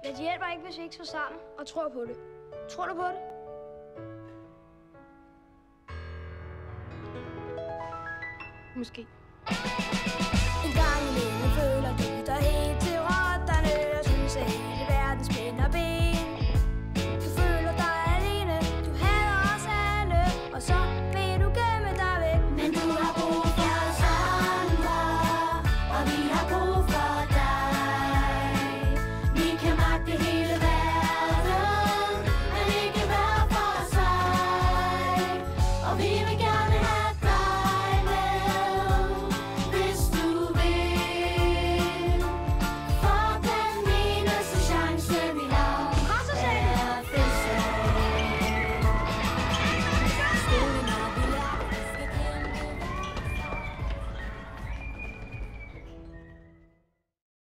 Ja, de hjælper ikke, hvis vi ikke står sammen og tror på det. Tror du på det? Måske.